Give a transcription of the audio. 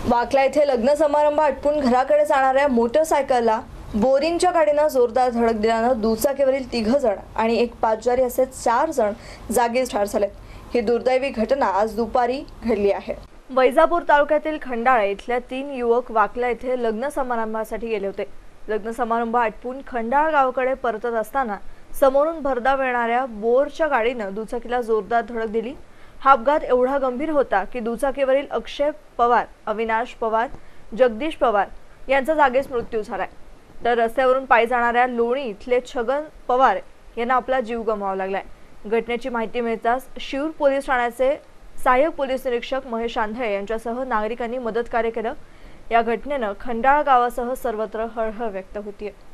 वाकला येथे लग्न समारंभ आटपून घराकडे जाणाऱ्या मोटरसायकलला बोरिंगच्या गाडीनं जोरदार धडक दिल्यानं दुचाकीवरील 3 जण आणि एक पादचारी असे 4 जण जागीच ठार झाले। ही दुर्दैवी घटना आज दुपारी घडली आहे। वैजापूर तालुक्यातील खंडाळा इथल्या 3 युवक वाकला येथे लग्न समारंभासाठी गेले होते। लग्न समारंभ आटपून खंडाळा गावाकडे परतत असताना समोरून भरधाव येणाऱ्या बोरच्या गाडीनं दुचाकीला जोरदार धडक दिली। हा अपघात एवढा गंभीर होता की दुचाकीवरील अक्षय पवार, अविनाश पवार, जगदीश पवार यांचा जागीच मृत्यू झालाय। तर रस्त्यावरून पायी जाणाऱ्या लोणी इथले छगन पवार यांना आपला जीव गमवावा लागलाय। घटनेची माहिती मिळताच शिरूर पोलीस ठाण्याचे सहाय्यक पोलीस निरीक्षक महेश आंधळे यांच्यासह नागरिकांनी मदतकार्य केलं। या घटनेनं खंडाळा गावासह सर्वत्र हळहळ व्यक्त होतीये।